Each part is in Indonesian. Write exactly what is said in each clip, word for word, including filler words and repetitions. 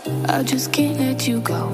I just can't let you go.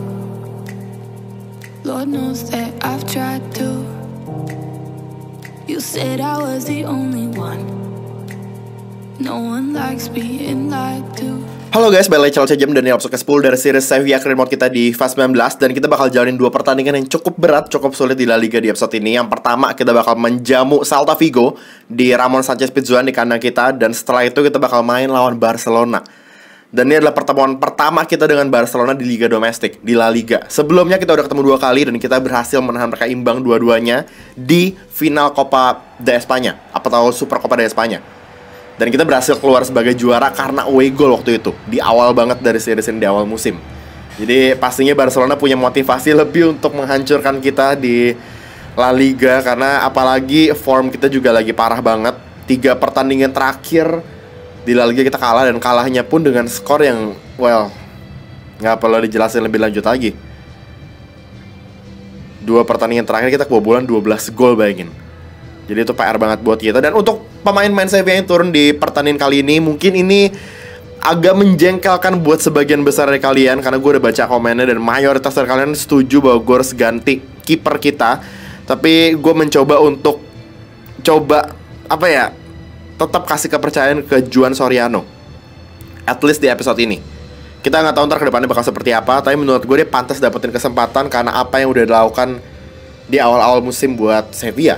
Lord knows that I've tried to. You said I was the only one. No one likes being lied to. Halo guys, balik lagi channel Jam dan ini episode ke sepuluh dari series Sevilla Career Mode kita di F A sembilan belas. Dan kita bakal jalanin dua pertandingan yang cukup berat, cukup sulit di La Liga di episode ini. Yang pertama, kita bakal menjamu Celta Vigo di Ramon Sanchez Pizjuan di kandang kita. Dan setelah itu kita bakal main lawan Barcelona. Dan ini adalah pertemuan pertama kita dengan Barcelona di Liga Domestik, di La Liga. Sebelumnya kita udah ketemu dua kali dan kita berhasil menahan mereka imbang dua-duanya di final Copa de España atau Super Copa de España. Dan kita berhasil keluar sebagai juara karena away goal waktu itu, di awal banget dari series ini, di awal musim. Jadi pastinya Barcelona punya motivasi lebih untuk menghancurkan kita di La Liga. Karena apalagi form kita juga lagi parah banget. Tiga pertandingan terakhir di La Liga kita kalah, dan kalahnya pun dengan skor yang, well, nggak perlu dijelasin lebih lanjut lagi. Dua pertandingan terakhir kita kebobolan dua belas gol, bayangin. Jadi itu P R banget buat kita. Dan untuk pemain-pemain Sevilla yang turun di pertandingan kali ini, mungkin ini agak menjengkelkan buat sebagian besar dari kalian, karena gue udah baca komennya dan mayoritas dari kalian setuju bahwa gue harus ganti kiper kita. Tapi gue mencoba untuk coba, apa ya, tetap kasih kepercayaan ke Juan Soriano, at least di episode ini. Kita nggak tahu ntar kedepannya bakal seperti apa, tapi menurut gue dia pantas dapetin kesempatan karena apa yang udah dilakukan di awal-awal musim buat Sevilla.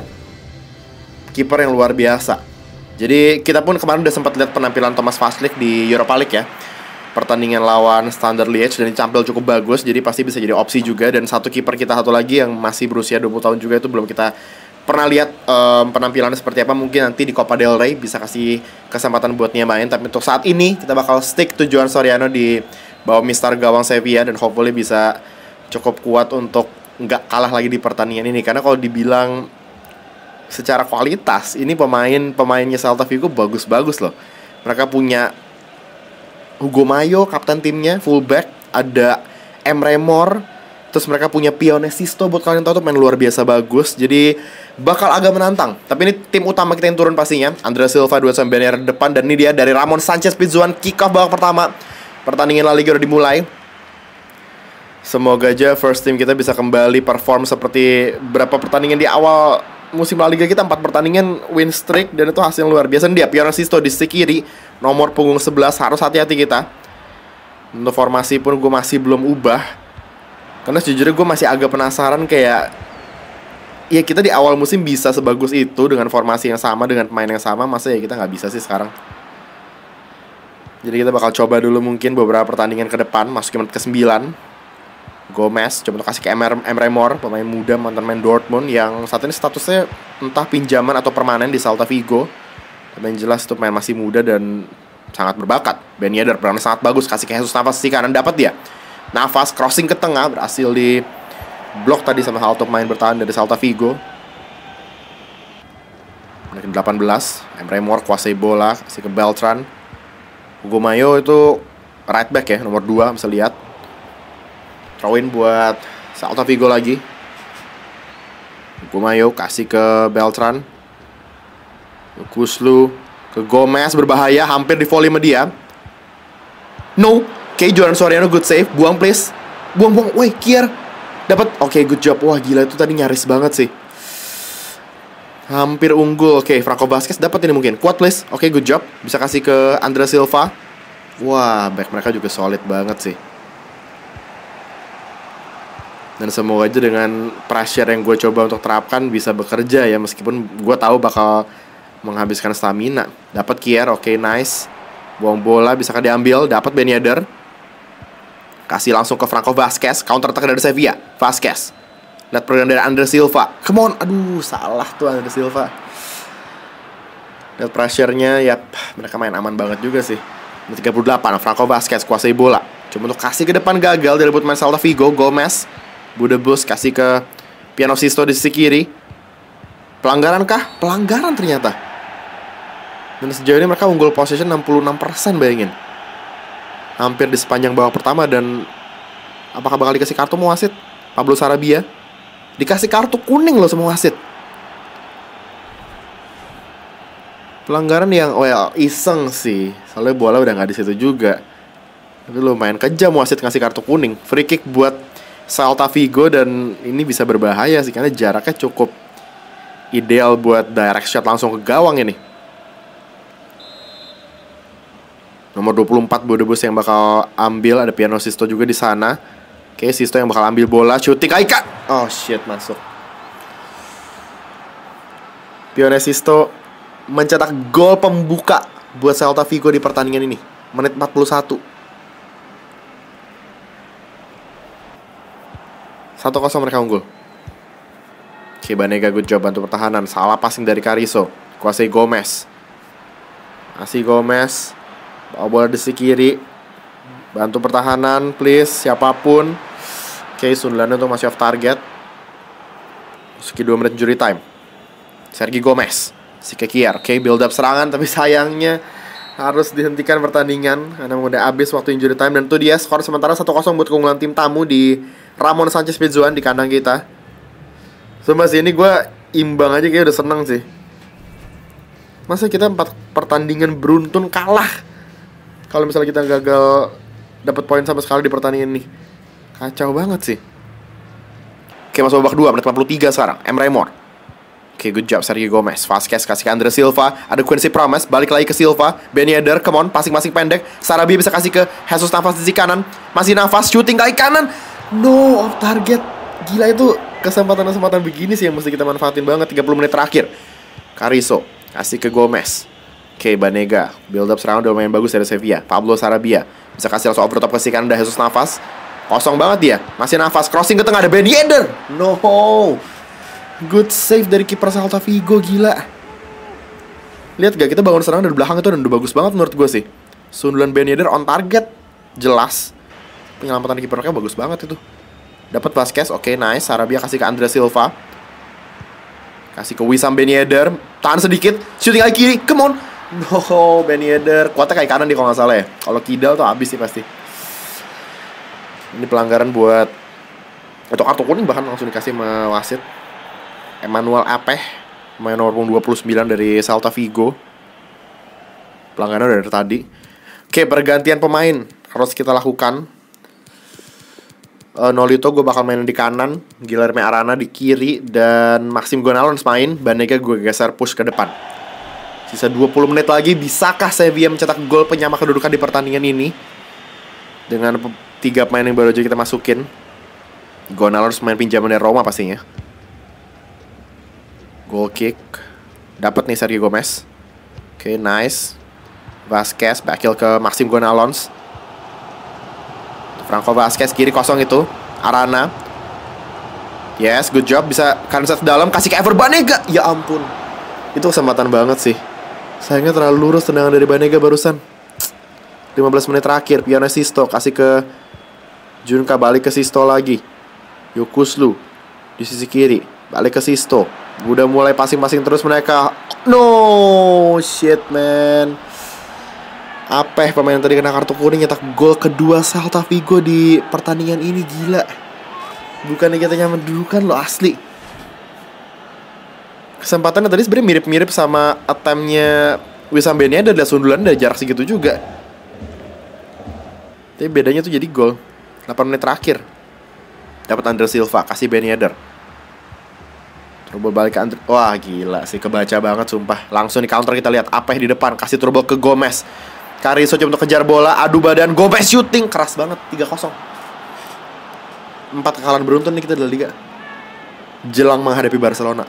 Kiper yang luar biasa. Jadi kita pun kemarin udah sempat lihat penampilan Thomas Vaslik di Europa League ya, pertandingan lawan Standard Liège, dan tampil cukup bagus. Jadi pasti bisa jadi opsi juga. Dan satu kiper kita satu lagi yang masih berusia dua puluh tahun juga, itu belum kita pernah lihat um, penampilannya seperti apa. Mungkin nanti di Copa del Rey bisa kasih kesempatan buat dia main. Tapi untuk saat ini kita bakal stick to Juan Soriano di bawah mister gawang Sevilla, dan hopefully bisa cukup kuat untuk nggak kalah lagi di pertandingan ini. Karena kalau dibilang secara kualitas, ini pemain-pemainnya Celta Vigo bagus-bagus loh. Mereka punya Hugo Mayo, kapten timnya, fullback. Ada Emre Mor. Terus mereka punya Pione Sisto, buat kalian tahu tuh main luar biasa bagus. Jadi bakal agak menantang. Tapi ini tim utama kita yang turun pastinya. Andrea Silva dua sama Benier depan. Dan ini dia dari Ramon Sanchez Pizjuan, kick off babak pertama. Pertandingan La Liga udah dimulai. Semoga aja first team kita bisa kembali perform seperti berapa pertandingan di awal musim La Liga kita. Empat pertandingan win streak, dan itu hasil luar biasa. Dia Pione Sisto di sisi kiri, nomor punggung sebelas. Harus hati-hati kita. Untuk formasi pun gue masih belum ubah, karena sejujurnya gue masih agak penasaran. Kayak, ya kita di awal musim bisa sebagus itu dengan formasi yang sama, dengan pemain yang sama. Masa ya kita nggak bisa sih sekarang. Jadi kita bakal coba dulu mungkin beberapa pertandingan ke depan. Masuk menit ke sembilan, Gomez coba untuk kasih ke Emre Mor, pemain muda mantan main Dortmund, yang saat ini statusnya entah pinjaman atau permanen di Celta Vigo. Tapi yang jelas itu pemain masih muda dan sangat berbakat. Ben Yedder berani sangat bagus, kasih ke Jesus Navas, sisi kanan dapat dia. Navas crossing ke tengah, berhasil di blok tadi sama salah satu pemain bertahan dari Celta Vigo. Menit delapan belas, Emre Mor kuasai bola, kasih ke Beltran. Hugo Mayo itu right back ya, nomor dua, bisa lihat. Throw in buat Celta Vigo lagi. Hugo Mayo kasih ke Beltran. Kuslu ke Gomez, berbahaya, hampir di volley sama dia. No. Oke, okay, Juan Soriano good save. Buang please. Buang, buang. Woi, Kier dapat. Oke, okay, good job. Wah, gila, itu tadi nyaris banget sih. Hampir unggul. Oke, okay, Franco Vasquez dapat ini mungkin. Kuat please. Oke, okay, good job. Bisa kasih ke Andrea Silva. Wah, back mereka juga solid banget sih. Dan semoga aja dengan pressure yang gue coba untuk terapkan bisa bekerja ya. Meskipun gue tahu bakal menghabiskan stamina. Dapat Kier. Oke, okay, nice. Buang bola, bisa kan diambil. Dapat Ben Yedder. Kasih langsung ke Franco Vasquez. Counter attack dari Sevilla. Vasquez. Lihat program dari Andrea Silva. Come on. Aduh, salah tuh Andrea Silva. Lihat pressure-nya. Yap, mereka main aman banget juga sih. tiga puluh delapan, Franco Vasquez kuasai bola. Cuma untuk kasih ke depan gagal dari pemain Celta Vigo. Gomez, Budebus kasih ke Pione Sisto di sisi kiri. Pelanggaran kah? Pelanggaran ternyata. Dan sejauh ini mereka unggul possession enam puluh enam persen, bayangin. Hampir di sepanjang babak pertama. Dan apakah bakal dikasih kartu sama wasit? Pablo Sarabia dikasih kartu kuning loh sama wasit. Pelanggaran yang, well, iseng sih. Soalnya bola udah gak di situ juga. Tapi lumayan kejam wasit ngasih kartu kuning. Free kick buat Celta Vigo, dan ini bisa berbahaya sih karena jaraknya cukup ideal buat direct shot langsung ke gawang ini. Nomor dua puluh empat Bodebus yang bakal ambil, ada Piano Sisto juga di sana. Oke, Sisto yang bakal ambil bola, shooting Aika. Oh shit, masuk. Piano Sisto mencetak gol pembuka buat Celta Vigo di pertandingan ini. Menit empat puluh satu. satu kosong mereka unggul. Oke, Banega good job bantu pertahanan. Salah passing dari Carrizo. Kuasai Gomez. Masih Gomez. Bawa bola di sisi kiri. Bantu pertahanan please, siapapun. Oke, Sunderland untuk masih off target. Meski dua menit injury time. Sergi Gomez. Si Kekier. Oke, build up serangan, tapi sayangnya harus dihentikan pertandingan karena udah habis waktu injury time. Dan itu dia skor sementara satu kosong buat keunggulan tim tamu di Ramon Sanchez Pizjuan di kandang kita. Sumpah sih, ini gue imbang aja kayak udah seneng sih. Masa kita empat pertandingan beruntun kalah kalau misalnya kita gagal dapat poin sama sekali di pertandingan ini. Kacau banget sih. Oke, masuk babak dua, menit delapan puluh tiga sekarang. Emre Mor. Oke, good job Sergio Gomez. Vasquez kasih ke Andre Silva. Ada Quincy Promes, balik lagi ke Silva. Ben Yedder, come on, passing-passing pendek. Sarabia bisa kasih ke Jesus Navas di sisi kanan. Masih Navas, shooting kaki kanan. No, off target. Gila, itu kesempatan-kesempatan begini sih yang mesti kita manfaatin banget. Tiga puluh menit terakhir. Carrizo kasih ke Gomez. Oke, Banega build up serangan udah lumayan bagus dari Sevilla. Pablo Sarabia bisa kasih langsung over top ke sisi kanan. Ada Jesus Navas. Kosong banget dia. Masih Navas, crossing ke tengah, ada Ben Yedder. No. Good save dari kiper Celta Vigo, gila. Lihat gak, kita bangun serangan dari belakang itu dan udah bagus banget menurut gue sih. Sunderland Ben Yedder on target. Jelas. Penyelamatan kiper mereka bagus banget itu. Dapat Vasquez, oke, okay, nice. Sarabia kasih ke Andre Silva. Kasih ke Wissam Ben Yedder. Tahan sedikit, shooting kaki kiri, come on. No, Ben Yedder. Kuatnya kayak kanan nih kalau nggak salah ya. Kalau kidal tuh habis sih pasti. Ini pelanggaran buat atau kartu kuning bahkan langsung dikasih sama wasit. Emmanuel Apeh, main nomor dua puluh sembilan dari Celta Vigo. Pelanggaran dari tadi. Oke, pergantian pemain harus kita lakukan. uh, Nolito gue bakal main di kanan, Guilherme Arana di kiri, dan Maxim Gonalons main. Banega gue geser push ke depan. Sisa dua puluh menit lagi, bisakah Sevilla mencetak gol penyama kedudukan di pertandingan ini dengan tiga pemain yang baru aja kita masukin. Gonalons main pinjaman dari Roma pastinya. Goal kick dapat nih Sergio Gomez. Oke, okay, nice. Vasquez backheel ke Maxim Gonalons. Franco Vasquez kiri kosong itu. Arana. Yes, good job, bisa kanan set dalam, kasih ke Ever Banega. Ya ampun. Itu kesempatan banget sih. Sayangnya terlalu lurus tendangan dari Banega barusan. lima belas menit terakhir, Piano Sisto kasih ke Junka, balik ke Sisto lagi. Yokuslu di sisi kiri, balik ke Sisto. Udah mulai passing-passing terus mereka. No, shit man. Apeh pemain yang tadi kena kartu kuning nyetak gol kedua Celta Vigo di pertandingan ini, gila. Bukannya kita nyaman mendudukan lo, asli. Kesempatannya tadi sebenarnya mirip-mirip sama attempt-nya Wissam Ben Yedder dari Sunderland, dari jarak segitu juga. Tapi bedanya tuh jadi gol delapan menit terakhir. Dapat Andre Silva, kasih Ben Yedder. Trouble balik ke Andre. Wah gila sih, kebaca banget sumpah. Langsung di counter kita lihat Apeh di depan, kasih trouble ke Gomez. Carrizo coba untuk kejar bola, adu badan, Gomez shooting, keras banget, tiga kosong. Empat kekalahan beruntun nih kita di La Liga jelang menghadapi Barcelona.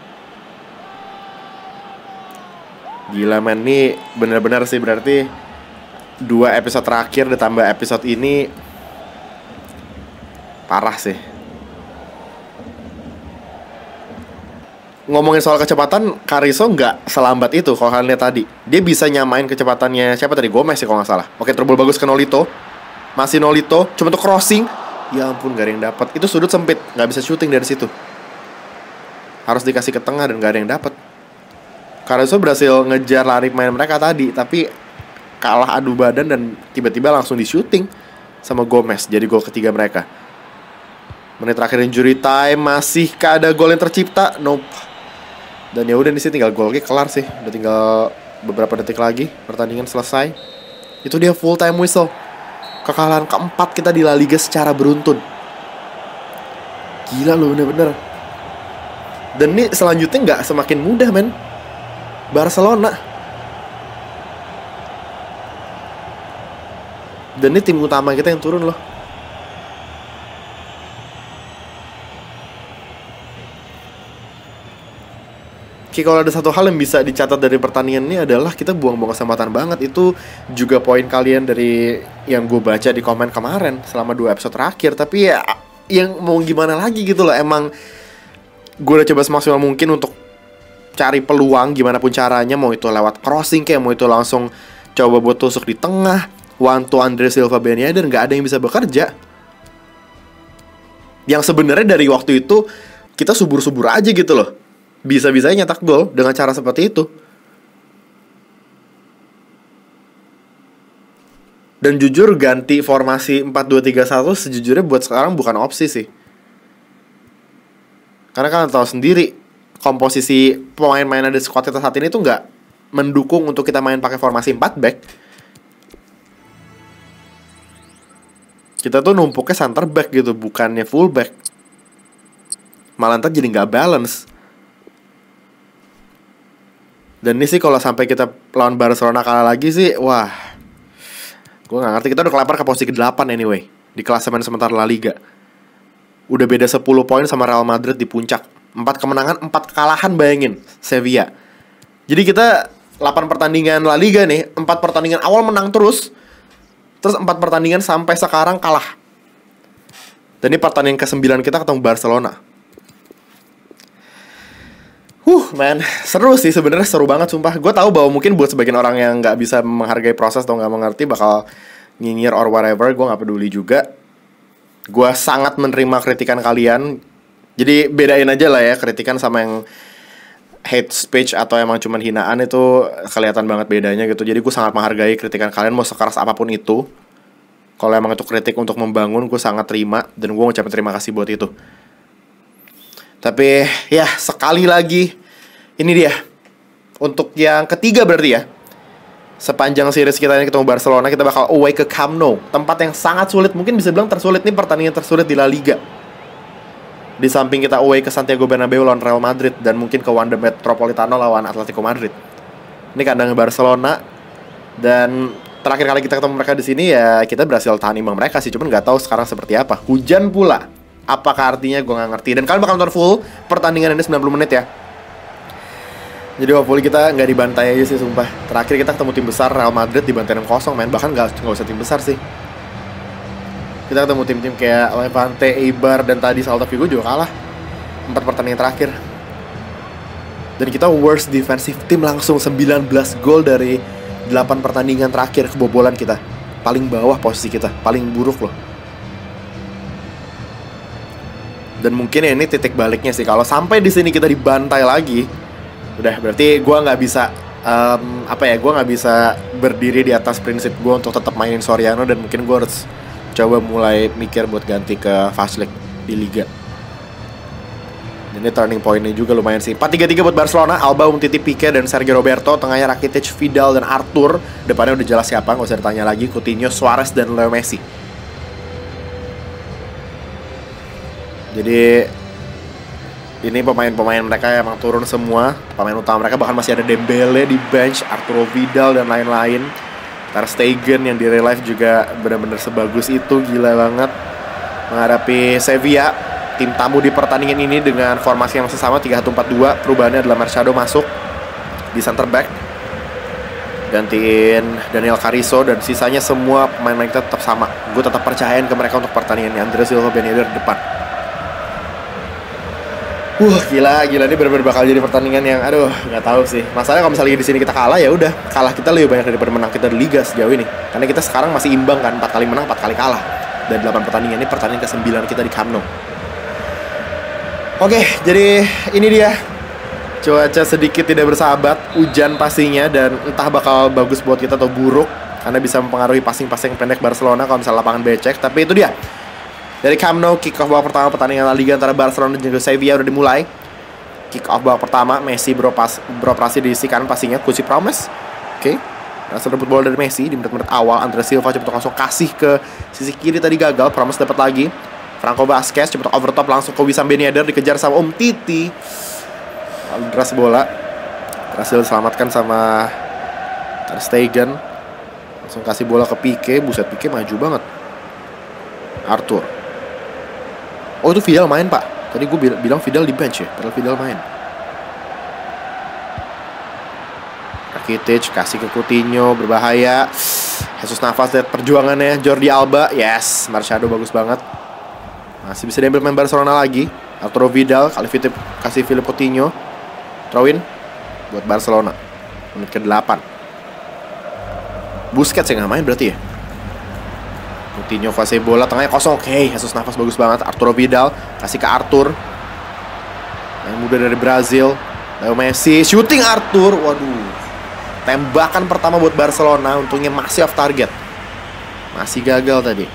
Gila man, nih bener-bener sih berarti dua episode terakhir ditambah episode ini parah sih. Ngomongin soal kecepatan, Carrizo nggak selambat itu kalau kalian lihat tadi. Dia bisa nyamain kecepatannya siapa tadi, Gomez sih kalau nggak salah. Oke, trouble bagus ke Nolito. Masih Nolito, cuma untuk crossing. Ya ampun, gak ada yang dapat. Itu sudut sempit, nggak bisa shooting dari situ. Harus dikasih ke tengah dan gak ada yang dapat. Carrizo berhasil ngejar lari pemain mereka tadi, tapi kalah adu badan dan tiba-tiba langsung di shooting sama Gomez. Jadi gol ketiga mereka. Menit terakhir injury time, masih ada gol yang tercipta? Nope. Dan ya udah, di sini tinggal gol kick kelar sih. Udah tinggal beberapa detik lagi pertandingan selesai. Itu dia full time whistle. Kekalahan keempat kita di La Liga secara beruntun. Gila loh bener-bener. Dan ini selanjutnya nggak semakin mudah men. Barcelona. Dan ini tim utama kita yang turun loh. Oke, kalau ada satu hal yang bisa dicatat dari pertandingan ini adalah kita buang-buang kesempatan banget. Itu juga poin kalian dari yang gue baca di komen kemarin selama dua episode terakhir. Tapi ya yang mau gimana lagi gitu loh. Emang gue udah coba semaksimal mungkin untuk cari peluang gimana pun caranya. Mau itu lewat crossing kayak, mau itu langsung coba buat tusuk di tengah. One to Andre Silva Ben Yedder, gak ada yang bisa bekerja. Yang sebenarnya dari waktu itu kita subur-subur aja gitu loh. Bisa-bisanya nyetak gol dengan cara seperti itu. Dan jujur ganti formasi empat dua tiga satu sejujurnya buat sekarang bukan opsi sih. Karena kalian tahu sendiri komposisi pemain-pemain ada squad kita saat ini tuh nggak mendukung untuk kita main pakai formasi empat back. Kita tuh numpuknya center back gitu, bukannya full back. Malah ntar jadi nggak balance. Dan ini sih kalau sampai kita lawan Barcelona kalah lagi sih, wah, gue gak ngerti. Kita udah kelempar ke posisi kedelapan anyway di klasemen sementara La Liga. Udah beda sepuluh poin sama Real Madrid di puncak. empat kemenangan, empat kekalahan, bayangin, Sevilla. Jadi kita delapan pertandingan La Liga nih, empat pertandingan awal menang terus. Terus empat pertandingan sampai sekarang kalah. Dan ini pertandingan kesembilan kita ketemu Barcelona. Huh, man, seru sih sebenarnya, seru banget sumpah. Gue tahu bahwa mungkin buat sebagian orang yang nggak bisa menghargai proses atau nggak mengerti bakal nyinyir or whatever, gue nggak peduli juga. Gue sangat menerima kritikan kalian. Jadi bedain aja lah ya kritikan sama yang hate speech atau emang cuman hinaan, itu kelihatan banget bedanya gitu. Jadi gue sangat menghargai kritikan kalian mau sekeras apapun itu. Kalau emang itu kritik untuk membangun, gue sangat terima dan gue ngucapin terima kasih buat itu. Tapi ya sekali lagi, ini dia untuk yang ketiga berarti ya. Sepanjang series kita ini ketemu Barcelona, kita bakal away ke Camp Nou, tempat yang sangat sulit, mungkin bisa bilang tersulit nih, pertandingan tersulit di La Liga. Di samping kita away ke Santiago Bernabeu lawan Real Madrid, dan mungkin ke Wanda Metropolitano lawan Atletico Madrid. Ini kandangnya Barcelona. Dan terakhir kali kita ketemu mereka di sini ya kita berhasil tahan imbang mereka sih, cuman nggak tahu sekarang seperti apa. Hujan pula. Apakah artinya gue gak ngerti. Dan kalian bakal nonton full pertandingan ini sembilan puluh menit ya. Jadi hopefully kita gak dibantai aja sih sumpah. Terakhir kita ketemu tim besar Real Madrid dibantai enam kosong men. Bahkan gak, gak usah tim besar sih. Kita ketemu tim-tim kayak Levante, Eibar, dan tadi Celta Vigo juga kalah empat pertandingan terakhir. Dan kita worst defensive team langsung, sembilan belas gol dari delapan pertandingan terakhir kebobolan kita. Paling bawah posisi kita, paling buruk loh. Dan mungkin ya ini titik baliknya sih. Kalau sampai di sini kita dibantai lagi, udah berarti gue nggak bisa um, apa ya? Gue nggak bisa berdiri di atas prinsip gue untuk tetap mainin Soriano, dan mungkin gue harus coba mulai mikir buat ganti ke Fast League di Liga. Dan ini turning point-nya juga lumayan sih. empat tiga tiga buat Barcelona, Alba, Umtiti, Pique, dan Sergio Roberto. Tengahnya Rakitic, Vidal, dan Arthur. Depannya udah jelas siapa, nggak usah ditanya lagi. Coutinho, Suarez, dan Leo Messi. Jadi ini pemain-pemain mereka emang turun semua. Pemain utama mereka bahkan masih ada Dembele di bench, Arturo Vidal dan lain-lain. Ter Stegen yang di real life juga benar-benar sebagus itu, gila banget. Menghadapi Sevilla, tim tamu di pertandingan ini dengan formasi yang masih sama tiga satu empat dua. Perubahannya adalah Machado masuk di center back, gantiin Daniel Carrizo, dan sisanya semua pemain-pemain kita tetap sama. Gue tetap percayain ke mereka untuk pertandingan ini. Andre Silva Ben Yedder di depan. Wah, gila, gila ini benar-benar bakal jadi pertandingan yang aduh, nggak tahu sih. Masalahnya kalau misalnya di sini kita kalah ya udah, kalah kita lebih banyak daripada menang kita di liga sejauh ini. Karena kita sekarang masih imbang kan, empat kali menang, empat kali kalah. Dan delapan pertandingan ini pertandingan kesembilan kita di Camp Nou. Oke, jadi ini dia. Cuaca sedikit tidak bersahabat, hujan pastinya, dan entah bakal bagus buat kita atau buruk karena bisa mempengaruhi passing-passing pendek Barcelona kalau misalnya lapangan becek. Tapi itu dia. Dari Camp Nou, kick off babak pertama pertandingan La Liga antara Barcelona dan juga Sevilla udah dimulai. Kick off babak pertama, Messi beroperasi, beroperasi di sisi kanan pastinya, Kusi Promes. Oke. Okay. Berhasil rebut bola dari Messi di menit-menit awal. Andre Silva coba langsung kasih ke sisi kiri tadi gagal. Promes dapat lagi. Franco Vasquez coba overtop langsung ke Wissam Ben Yedder, dikejar sama Umtiti. Lalu deras bola. Berhasil diselamatkan sama Ter Stegen. Langsung kasih bola ke Pique. Buset, Pique maju banget. Arthur. Oh, itu Vidal main, Pak. Tadi gue bilang Vidal di bench ya. Padahal Vidal main. Rakitic kasih ke Coutinho, berbahaya. Jesus Navas, lihat perjuangannya. Jordi Alba, yes. Machado bagus banget. Masih bisa diambil main Barcelona lagi. Arturo Vidal, kali Philip, kasih Philip Coutinho. Throw in buat Barcelona. Menit ke delapan. Busquets yang nggak main berarti ya. Coutinho fase bola, tengahnya kosong. Oke, okay, Jesus Navas bagus banget. Arturo Vidal kasih ke Arthur. Yang muda dari Brazil. Leo Messi, shooting Arthur. Waduh. Tembakan pertama buat Barcelona, untungnya masih off target. Masih gagal tadi.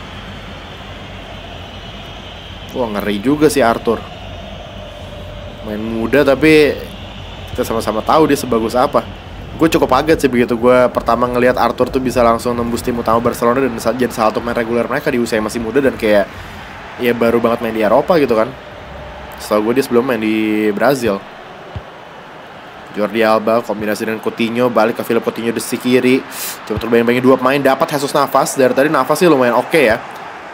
Wah, ngeri juga sih Arthur. Main muda tapi kita sama-sama tahu dia sebagus apa. Gue cukup kaget sih begitu gue pertama ngelihat Arthur tuh bisa langsung nembus tim utama Barcelona dan jadi salah satu main reguler mereka di usia masih muda dan kayak ya baru banget main di Eropa gitu kan. Setahu gue dia sebelum main di Brazil. Jordi Alba kombinasi dengan Coutinho, balik ke Philip Coutinho di sisi kiri. Coba terbayang-bayangin dua pemain, dapat Jesus Navas. Dari tadi Navas sih lumayan oke okay ya.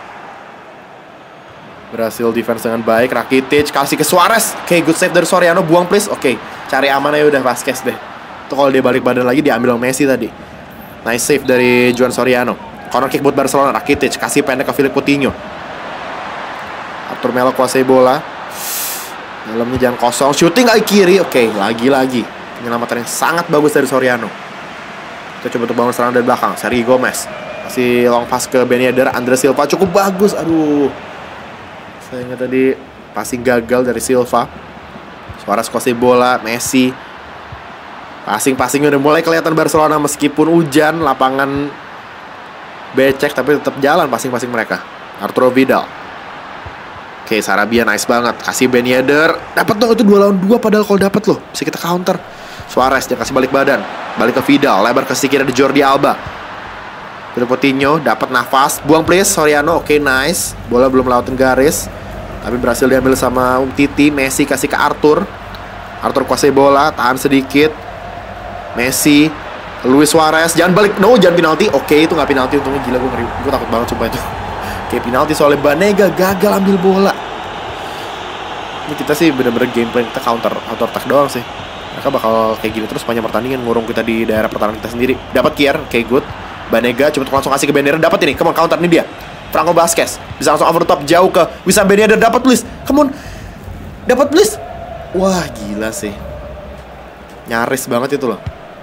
Berhasil defense dengan baik. Rakitic kasih ke Suarez. Oke, okay, good save dari Soriano, buang please. Oke, okay, cari aman aja udah Vasquez deh. Itu kalau dia balik badan lagi diambil Messi tadi. Nice save dari Juan Soriano. Corner kick buat Barcelona. Rakitic kasih pendek ke Philip Coutinho. Arthur Melo kuasai bola. Dalamnya jangan kosong, shooting ke kiri. Oke, okay, lagi-lagi penyelamatan yang sangat bagus dari Soriano. Kita coba untuk bangun serangan dari belakang. Sergio Gomez kasih long pass ke Ben Yedder. Andre Silva cukup bagus. Aduh, sayangnya tadi passing gagal dari Silva. Suarez kuasai bola. Messi passing-passingnya udah mulai kelihatan Barcelona. Meskipun hujan, lapangan becek, tapi tetap jalan passing-passing mereka. Arturo Vidal. Oke, okay, Sarabia nice banget. Kasih Ben Yedder. Dapat dong itu dua lawan dua padahal kalau dapat loh. Bisa kita counter. Suarez dia kasih balik badan. Balik ke Vidal. Lebar ke sisi kiri ada Jordi Alba. Philip Coutinho dapat nafas. Buang please Soriano. Oke, okay, nice. Bola belum lewatin garis. Tapi berhasil diambil sama Umtiti. Messi kasih ke Arthur. Arthur kuasai bola, tahan sedikit. Messi, Luis Suarez. Jangan balik. No, jangan penalti. Oke, okay, itu nggak penalti. Untungnya gila gue ngeri. Gue takut banget sumpah itu. Kayak penalti soalnya Banega gagal ambil bola. Ini kita sih bener-bener gameplay kita counter counter attack doang sih. Mereka bakal kayak gini terus sepanjang pertandingan, ngurung kita di daerah pertahanan kita sendiri. Dapat Kier, oke okay, good. Banega cuma langsung kasih ke Ben Yedder, dapat ini. Come on, counter ini dia. Franco Vasquez bisa langsung over top jauh ke Wissam Ben Yedder, dapat please. Come on. Dapat please. Wah, gila sih. Nyaris banget itu loh.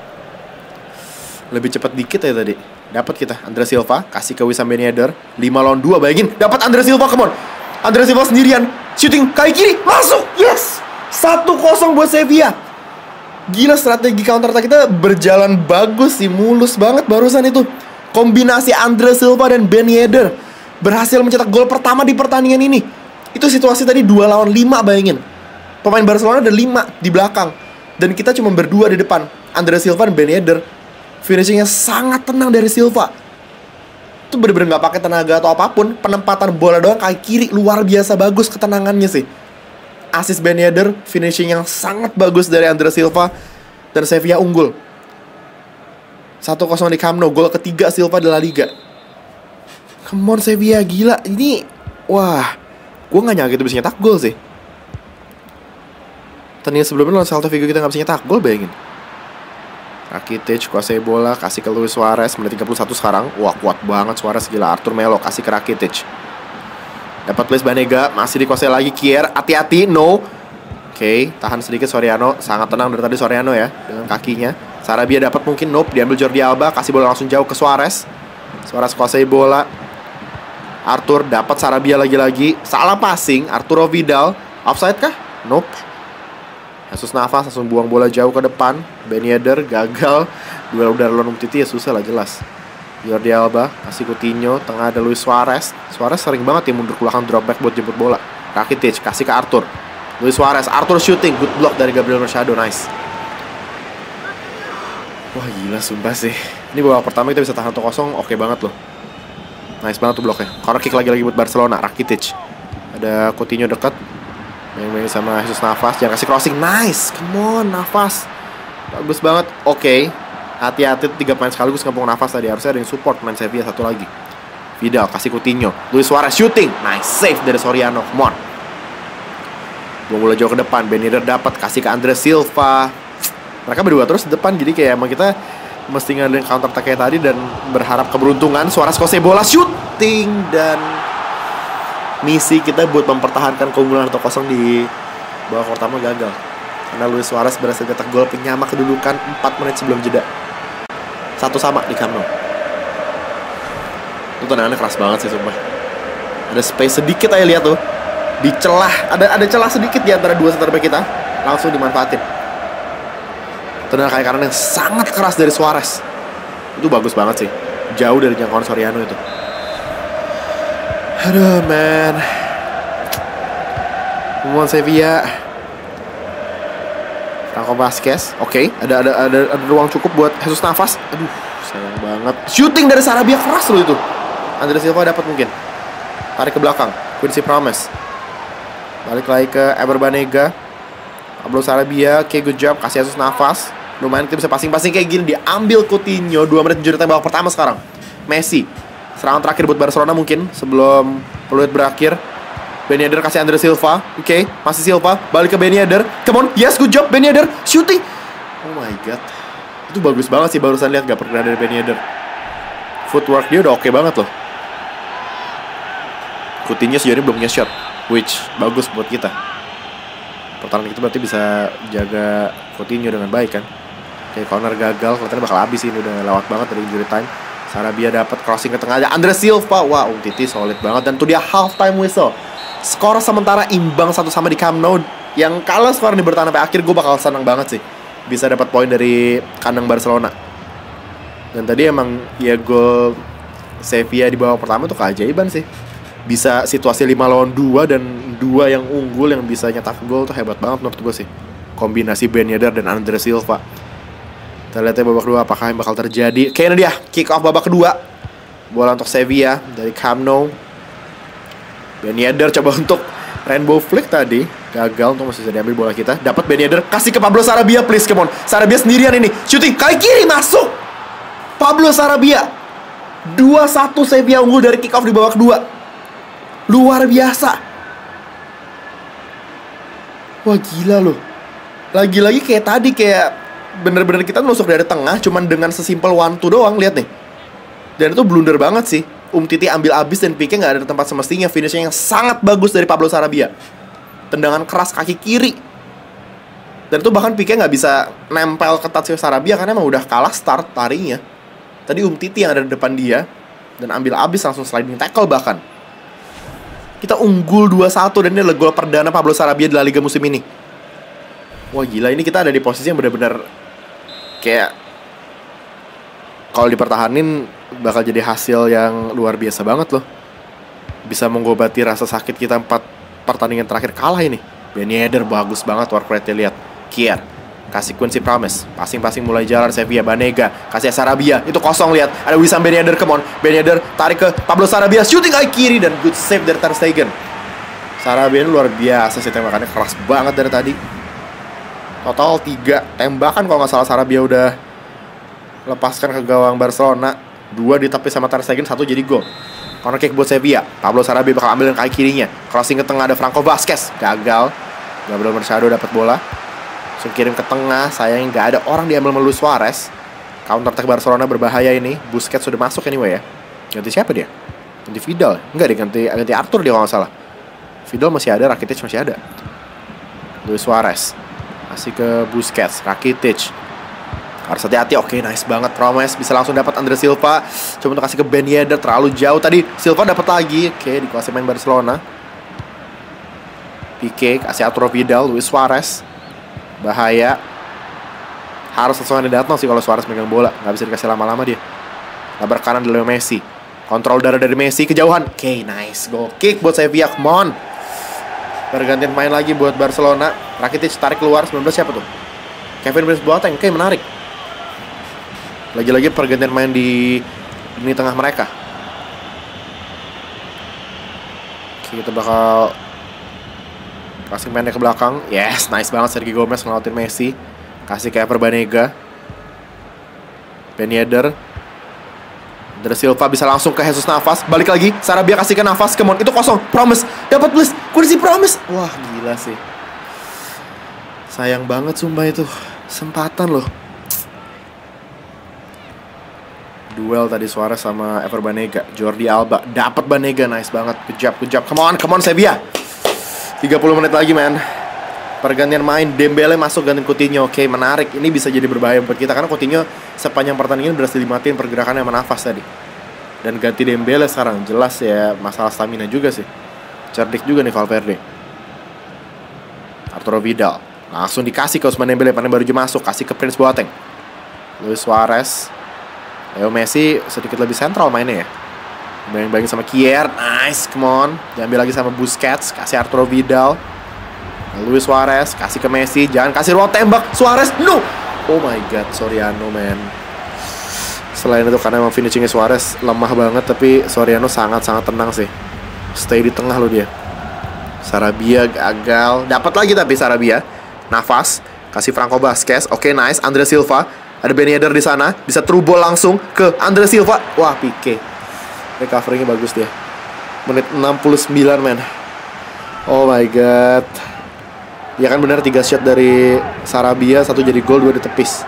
Lebih cepat dikit ya tadi. Dapat kita Andre Silva kasih ke Wissam Ben Yedder. lima lawan dua, bayangin. Dapat Andre Silva, come on. Andre Silva sendirian. Shooting kaki kiri, masuk. Yes. satu kosong buat Sevilla. Gila, strategi counter attack kita berjalan bagus sih, mulus banget barusan itu. Kombinasi Andre Silva dan Ben Yedder berhasil mencetak gol pertama di pertandingan ini. Itu situasi tadi dua lawan lima, bayangin. Pemain Barcelona ada lima di belakang dan kita cuma berdua di depan. Andre Silva dan Ben Yedder. Finishingnya sangat tenang dari Silva. Itu bener-bener gak pakai tenaga atau apapun. Penempatan bola doang kaki kiri, luar biasa bagus ketenangannya sih. Assist Ben Yedder, finishing yang sangat bagus dari Andre Silva. Dan Sevilla unggul satu kosong di Camp Nou. Gol ketiga Silva di La Liga. Come on Sevilla, gila. Ini, wah, gue gak nyangka itu bisa nyetak gol sih. Tandingan sebelumnya lawan Celta Vigo kita gak bisa nyetak gol, bayangin. Rakitic kuasai bola, kasih ke Luis Suarez. Menit tiga puluh satu sekarang. Wah, kuat banget Suarez, gila. Arthur Melo kasih ke Rakitic. Dapat place Banega, masih dikuasai lagi Kier. Hati-hati, no. Oke, okay, tahan sedikit Soriano. Sangat tenang dari tadi Soriano ya, dengan kakinya. Sarabia dapat mungkin, nope. Diambil Jordi Alba, kasih bola langsung jauh ke Suarez. Suarez kuasai bola. Arthur dapat Sarabia lagi-lagi. Salah passing, Arturo Vidal. Offside kah? Nope. Jesus Navas langsung buang bola jauh ke depan. Ben Yedder gagal. Duel udara lawan Umtiti ya susah lah jelas. Jordi Alba kasih Coutinho. Tengah ada Luis Suarez. Suarez sering banget ya mundur ke belakang drop back buat jemput bola. Rakitic kasih ke Arthur. Luis Suarez, Arthur shooting. Good block dari Gabriel Machado, nice. Wah gila sumpah sih. Ini babak pertama kita bisa tahan satu kosong, oke banget loh. Nice banget tuh bloknya. Corner kick lagi-lagi buat Barcelona, Rakitic. Ada Coutinho dekat. Main-main sama Jesus Navas, jangan kasih crossing. Nice, come on Navas. Bagus banget, oke okay. Hati-hati tiga pemain sekaligus ngepung Navas tadi. Harusnya ada yang support main Sevilla satu lagi. Vidal, kasih Coutinho. Luis Suarez shooting, nice save dari Soriano, come on. Gua mulai jauh ke depan, Ben Yedder dapat, kasih ke Andre Silva. Mereka berdua terus di depan, jadi kayak emang kita mesti ngadain counter attack kayak tadi dan berharap keberuntungan. Suarez kose bola shooting dan misi kita buat mempertahankan keunggulan satu kosong di babak pertama gagal karena Luis Suarez berhasil cetak gol penyama kedudukan empat menit sebelum jeda. Satu sama di Camp Nou. Itu tendangannya keras banget sih sumpah. Ada space sedikit aja lihat tuh. Di celah, ada ada celah sedikit di antara dua center back kita. Langsung dimanfaatin. Tendangan kaki kanan yang sangat keras dari Suarez. Itu bagus banget sih. Jauh dari jangkauan Soriano itu. Aduh man. Come on Sevilla. Franco Vasquez. Oke okay. ada, ada ada ada ruang cukup buat Jesus Navas. Aduh sayang banget. Shooting dari Sarabia keras loh itu. Andre Silva dapat mungkin. Tarik ke belakang. Quincy Promes. Balik lagi ke Eber Banega. Pablo Sarabia. Oke okay, good job. Kasih Jesus Navas. Lumayan kita bisa passing-passing kayak gini. Diambil Coutinho. dua menit menjadi babak pertama sekarang. Messi. Serangan terakhir buat Barcelona mungkin sebelum peluit berakhir. Ben Yedder kasih Andre Silva. Oke okay, masih Silva. Balik ke Ben Yedder. Come on, yes, good job Ben Yedder. Shooting. Oh my god. Itu bagus banget sih, barusan lihat gak pernah dari Ben Yedder. Footwork dia udah oke okay banget loh. Coutinho sejauh ini belum punya shot, which bagus buat kita. Pertahanan itu berarti bisa jaga Coutinho dengan baik kan. Oke, okay, corner gagal. Kelihatannya bakal habis ini, udah lewat banget dari injury time. Sarabia dapat crossing ke tengah aja. Andre Silva, wah Umtiti solid banget. Dan tuh dia half time whistle. Skor sementara imbang satu sama di Camp Nou. Yang kalau skor ini bertahan sampai akhir, gue bakal senang banget sih bisa dapat poin dari kandang Barcelona. Dan tadi emang ya gol Sevilla di babak pertama tuh keajaiban sih. Bisa situasi lima lawan dua dan dua yang unggul yang bisa nyetak gol tuh hebat banget menurut gue sih. Kombinasi Ben Yedder dan Andre Silva. Kita lihat ya babak kedua apakah yang bakal terjadi. Kayaknya dia kick off babak kedua. Bola untuk Sevilla dari Camp Nou. Ben Yedder coba untuk rainbow flick tadi, gagal untuk masih bisa diambil bola kita. Dapat Ben Yedder, kasih ke Pablo Sarabia please, come on. Sarabia sendirian ini, shooting kaki kiri masuk. Pablo Sarabia. dua satu Sevilla unggul dari kick off di babak kedua. Luar biasa. Wah gila loh. Lagi-lagi kayak tadi, kayak bener-bener kita nusuk dari tengah cuman dengan sesimpel one two doang, lihat nih. Dan itu blunder banget sih. Umtiti ambil abis dan Pique nggak ada tempat semestinya. Finishnya yang sangat bagus dari Pablo Sarabia. Tendangan keras kaki kiri. Dan itu bahkan Pique nggak bisa nempel ketat si Sarabia karena emang udah kalah start larinya. Tadi Umtiti yang ada di depan dia dan ambil abis langsung sliding tackle bahkan. Kita unggul dua satu dan ini adalah gol perdana Pablo Sarabia di La Liga musim ini. Wah gila, ini kita ada di posisi yang benar-benar kayak kalau dipertahanin bakal jadi hasil yang luar biasa banget loh. Bisa mengobati rasa sakit kita empat pertandingan terakhir kalah ini. Ben Yedder bagus banget work rate-nya, lihat. Kier kasih Quincy Promes, passing-passing mulai jalan Sevilla. Banega kasih Sarabia, itu kosong, lihat. Ada Wissam Ben Yedder, come on. Ben Yedder tarik ke Pablo Sarabia, shooting kaki kiri dan good save dari Ter Stegen. Sarabia ini luar biasa sih, tembakannya keras banget dari tadi. Total tiga tembakan kalau nggak salah Sarabia udah lepaskan ke gawang Barcelona. Dua ditepis sama Ter Stegen, satu jadi gol. Corner kick buat Sevilla. Pablo Sarabia bakal ambil dengan kaki kirinya. Crossing ke tengah, ada Franco Vasquez, gagal. Gabriel Mercado dapat bola, langsung kirim ke tengah. Sayangnya nggak ada orang diambil Luis Suarez. Counter attack Barcelona berbahaya ini. Busquets sudah masuk anyway ya. Ganti siapa dia? Ganti Vidal? Enggak deh, ganti, ganti Arthur dia kalau nggak salah. Vidal masih ada, Rakitic masih ada. Luis Suarez masih ke Busquets, Rakitic. Harus hati-hati. Oke, nice banget Promes. Bisa langsung dapat Andre Silva. Coba untuk kasih ke Ben Yedder, terlalu jauh tadi. Silva dapat lagi. Oke, dikuasai main Barcelona. Pique kasih Arturo Vidal, Luis Suarez. Bahaya. Harus langsung ada datang sih kalau Suarez megang bola. Nggak bisa dikasih lama-lama dia. Lebar kanan dari Messi. Kontrol darah dari Messi, kejauhan. Oke, nice. Goal kick buat Sevilla, come on. Bergantian main lagi buat Barcelona. Rakitic tarik keluar, sembilan belas siapa tuh? Kevin Prince Boateng, oke menarik. Lagi-lagi pergantian main di ini tengah mereka. Oke, kita bakal passing pendek ke belakang. Yes, nice banget Sergio Gomez ngelautin Messi. Kasih ke Ever Banega. Ben Yedder. Andre Silva bisa langsung ke Jesus Navas. Balik lagi, Sarabia kasih ke Navas. Come on, itu kosong, Promise. Dapat please, kondisi Promise. Wah, gila sih. Sayang banget sumpah itu. Sempatan loh. Duel tadi Suarez sama Ever Banega. Jordi Alba, dapat Banega, nice banget. Good job, good job. Come on, come on Sevilla. tiga puluh menit lagi, man. Pergantian main, Dembele masuk gantiin Coutinho. Oke, menarik. Ini bisa jadi berbahaya buat kita karena Coutinho sepanjang pertandingan berhasil dimatiin pergerakannya sama Navas tadi. Dan ganti Dembele sekarang, jelas ya masalah stamina juga sih. Cerdik juga nih Valverde. Arturo Vidal langsung dikasih ke Ousmane Dembele, paling baru juga masuk, kasih ke Prince Boateng. Luis Suarez. Leo Messi sedikit lebih sentral mainnya ya. Bayang-bayangin sama Kier, nice, come on. Diambil lagi sama Busquets, kasih Arturo Vidal. Luis Suarez, kasih ke Messi. Jangan kasih ruang tembak, Suarez, no. Oh my god, Soriano man. Selain itu karena emang finishingnya Suarez lemah banget, tapi Soriano sangat-sangat tenang sih. Stay di tengah loh dia. Sarabia gagal. Dapat lagi tapi Sarabia. Navas, kasih Franco Vasquez. Oke, okay, nice. Andre Silva. Ada Ben Yedder di sana. Bisa through ball langsung ke Andre Silva. Wah, P K. Recovery-nya bagus dia. Menit enam puluh sembilan, man. Oh my god. Ya kan benar, tiga shot dari Sarabia, satu jadi gol, dua ditepis.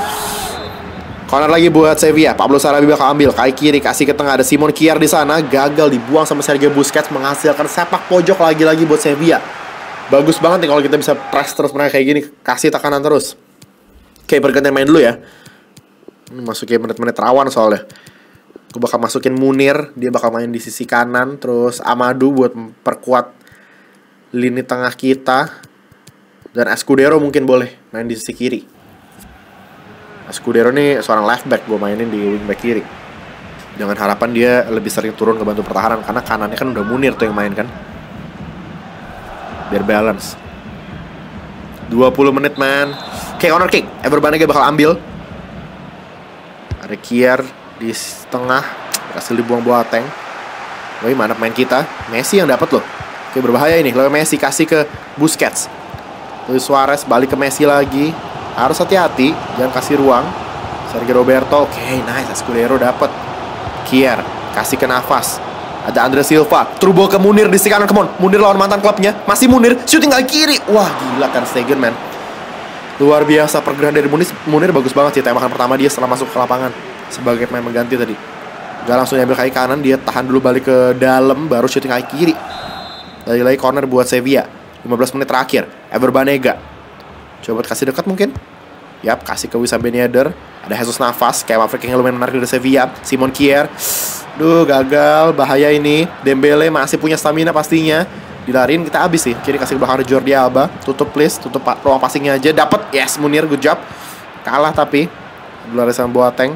Corner lagi buat Sevilla. Pablo Sarabia bakal ambil kaki kiri, kasih ke tengah. Ada Simon Kier di sana, gagal dibuang sama Sergio Busquets, menghasilkan sepak pojok lagi-lagi buat Sevilla. Bagus banget nih kalau kita bisa press terus mereka kayak gini, kasih tekanan terus. Oke, pergantian main dulu ya. Ini masukin menit-menit rawan soalnya. Gue bakal masukin Munir, dia bakal main di sisi kanan. Terus Amadou buat memperkuat lini tengah kita. Dan Escudero mungkin boleh main di sisi kiri. Escudero nih seorang left back, gue mainin di wing back kiri. Dengan harapan dia lebih sering turun ke bantu pertahanan, karena kanannya kan udah Munir tuh yang main kan. Biar balance. dua puluh menit, man. Oke, corner kick. Ever Banega bakal ambil. Ada Kier di tengah, berhasil dibuang Boateng. Woi, mana main kita? Messi yang dapat loh. Oke, berbahaya ini. Lalu Messi kasih ke Busquets. Luis Suarez balik ke Messi lagi. Harus hati-hati, jangan kasih ruang. Sergio Roberto, oke, okay, nice. Escudero dapat. Kier kasih ke Navas. Ada Andre Silva, through ball ke Munir di sisi kanan. Come on, Munir lawan mantan klubnya. Masih Munir, shooting kaki kiri. Wah, gila kan Stegen, man. Luar biasa pergerakan dari Munir. Munir bagus banget sih. Tembakan pertama dia setelah masuk ke lapangan sebagai pemain mengganti tadi. Gak langsung ambil kaki kanan, dia tahan dulu balik ke dalam, baru shooting kaki kiri. Lagi-lagi corner buat Sevilla. lima belas menit terakhir. Ever Banega coba kasih dekat mungkin. Yap, kasih ke Wissam Ben Yedder. Ada Jesus Navas, kayak Maverick yang lumayan menarik dari Sevilla. Simon Kier. Duh, gagal, bahaya ini. Dembele masih punya stamina pastinya. Dilarin kita habis sih. Kiri kasih ke belakang Jordi Alba. Tutup please, tutup ruang passingnya aja. Dapat, yes, Munir, good job. Kalah tapi Dularis sama Boateng.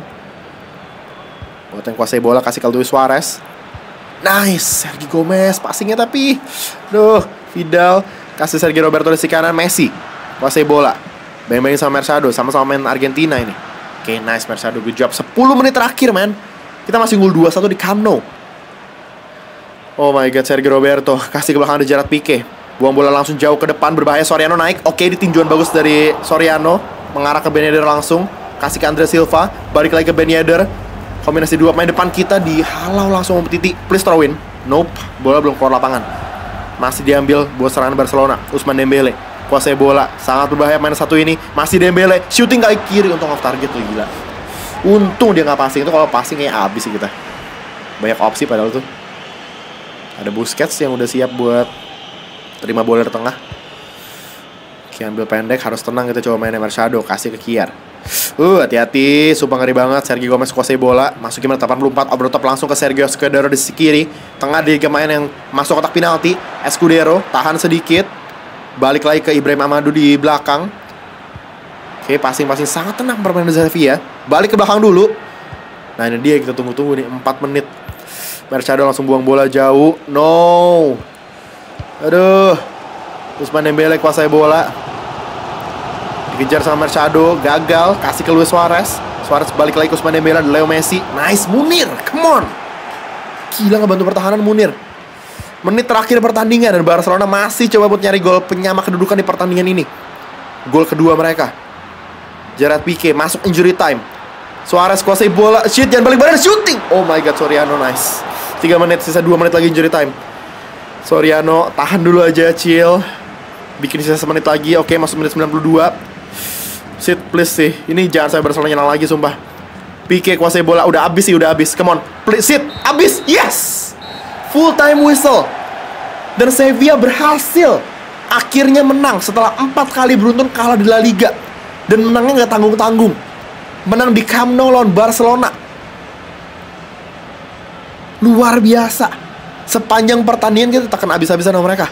Boateng kuasai bola, kasih ke Luis Suarez. Nice, Sergio Gomez passingnya tapi duh, Vidal kasih Sergio Roberto di sisi kanan. Messi kuasai bola, bayang-bayangin sama Mercado, sama-sama main Argentina ini. Oke, okay, nice Mercado, good job. sepuluh menit terakhir, man. Kita masih unggul dua satu di Camp Nou. Oh my god, Sergio Roberto kasih ke belakang, ada Gerard Pique. Buang bola langsung jauh ke depan, berbahaya. Soriano naik. Oke, okay, ditinjuan bagus dari Soriano, mengarah ke Ben Yedder langsung. Kasih ke Andre Silva, balik lagi ke Ben Yedder. Kombinasi dua pemain depan kita dihalau langsung sama Titi. Please throw in. Nope, bola belum keluar lapangan. Masih diambil buat serangan Barcelona. Ousmane Dembele kuasai bola, sangat berbahaya main satu ini. Masih Dembele, shooting kaki kiri, untung off target tuh, gila. Untung dia nggak passing, itu kalau passing kayak abis sih kita. Banyak opsi padahal tuh. Ada Busquets yang udah siap buat terima bola di tengah. Oke, ambil pendek, harus tenang, kita coba mainnya Mercado, kasih ke Kier. Uh, hati-hati, sumpah ngeri banget. Sergio Gomez kuasai bola, masukin menit delapan puluh empat. Over top langsung ke Sergio Escudero di sisi kiri. Tengah di pemain yang masuk kotak penalti. Escudero, tahan sedikit. Balik lagi ke Ibrahim Amadou di belakang. Oke, passing-passing sangat tenang permainan Sevilla. Balik ke belakang dulu. Nah, ini dia kita tunggu-tunggu nih, empat menit. Mercado langsung buang bola jauh. No. Aduh. Ousmane Dembele kuasai bola. Dikejar sama Mercado, gagal, kasih ke Luis Suarez. Suarez balik lagi ke Ousmane Dembele, Leo Messi. Nice, Munir, come on. Gila ngebantu pertahanan Munir. Menit terakhir pertandingan dan Barcelona masih coba buat nyari gol penyama kedudukan di pertandingan ini. Gol kedua mereka. Gerard Pique masuk injury time. Suarez kuasai bola, shoot, jangan balik badan, shooting. Oh my god, Soriano, nice. tiga menit, sisa dua menit lagi injury time. Soriano, tahan dulu aja, chill. Bikin sisa semenit lagi, oke, masuk menit sembilan puluh dua. Sit, please sih. Ini jangan sampai Barcelona nyerang lagi, sumpah. Pique kuasai bola, udah abis sih, udah abis. Come on, please, sit, abis, yes. Full time whistle. Dan Sevilla berhasil akhirnya menang setelah empat kali beruntun kalah di La Liga. Dan menangnya nggak tanggung-tanggung. Menang di Camp Nou lawan Barcelona. Luar biasa. Sepanjang pertandingan kita tekan abis-abisan sama mereka.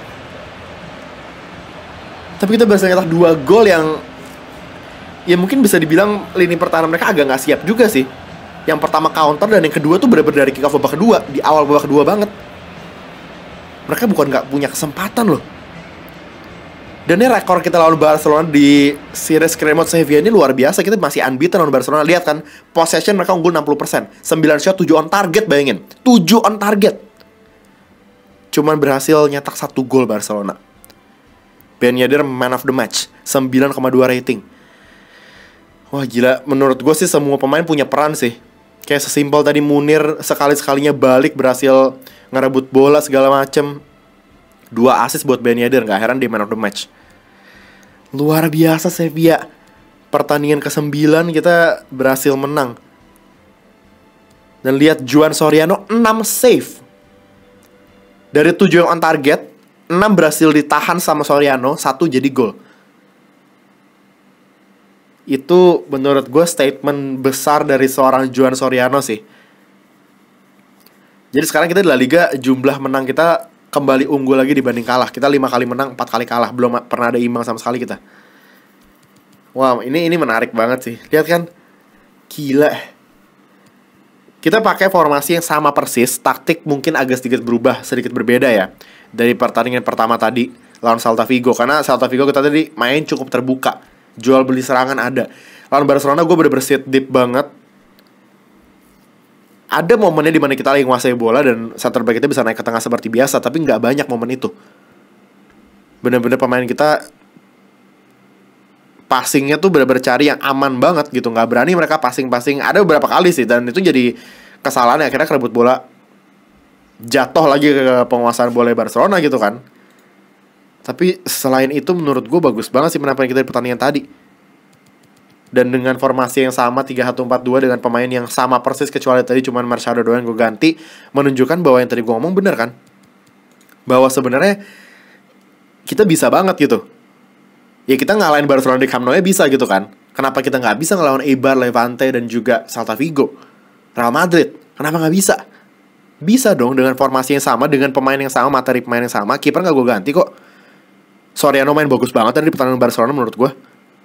Tapi kita berhasil nyetak dua gol yang ya mungkin bisa dibilang lini pertahanan mereka agak nggak siap juga sih. Yang pertama counter dan yang kedua tuh benar-benar dari kick off babak kedua. Di awal babak kedua banget. Mereka bukan nggak punya kesempatan loh. Dan ini rekor kita lawan Barcelona di series Cremot Sevilla ini luar biasa. Kita masih unbeaten lawan Barcelona. Lihat kan, possession mereka unggul enam puluh persen. sembilan shot, tujuh on target, bayangin. tujuh on target. Cuman berhasil nyetak satu gol Barcelona. Ben Yedder man of the match, sembilan koma dua rating. Wah gila, menurut gue sih semua pemain punya peran sih. Kayak sesimpel tadi Munir sekali-sekalinya balik berhasil ngerebut bola segala macem. Dua assist buat Ben Yedder, gak heran dia man of the match. Luar biasa Sevilla. Pertandingan kesembilan kita berhasil menang. Dan lihat Juan Soriano enam save. Dari tujuh yang on target, enam berhasil ditahan sama Soriano, satu jadi gol. Itu menurut gue statement besar dari seorang Juan Soriano sih. Jadi sekarang kita di La Liga jumlah menang kita kembali unggul lagi dibanding kalah. Kita lima kali menang, empat kali kalah. Belum pernah ada imbang sama sekali kita. Wow, ini ini menarik banget sih. Lihat kan, gila. Kita pakai formasi yang sama persis. Taktik mungkin agak sedikit berubah, sedikit berbeda ya dari pertandingan pertama tadi lawan Celta Vigo. Karena Celta Vigo kita tadi main cukup terbuka, jual beli serangan ada. Lawan Barcelona gue bener-bener sit deep banget. Ada momennya dimana kita lagi nguasai bola dan center back kita bisa naik ke tengah seperti biasa, tapi nggak banyak momen itu. Bener-bener pemain kita passingnya tuh bener-bener cari yang aman banget gitu. Nggak berani mereka passing-passing. Ada beberapa kali sih, dan itu jadi kesalahan. Akhirnya kerebut bola, jatuh lagi ke penguasaan bola Barcelona gitu kan. Tapi selain itu menurut gue bagus banget sih penampilan kita di pertandingan tadi. Dan dengan formasi yang sama tiga satu empat dua dengan pemain yang sama persis, kecuali tadi cuman Marcelo doang yang gue ganti, menunjukkan bahwa yang tadi gue ngomong bener kan, bahwa sebenarnya kita bisa banget gitu. Ya kita ngalahin Barcelona di Camp Nou bisa gitu kan. Kenapa kita nggak bisa ngelawan Eibar, Levante dan juga Celta Vigo, Real Madrid? Kenapa nggak bisa? Bisa dong, dengan formasi yang sama, dengan pemain yang sama, materi pemain yang sama. Kiper nggak gue ganti kok. Soriano main bagus banget tadi di pertandingan Barcelona menurut gue.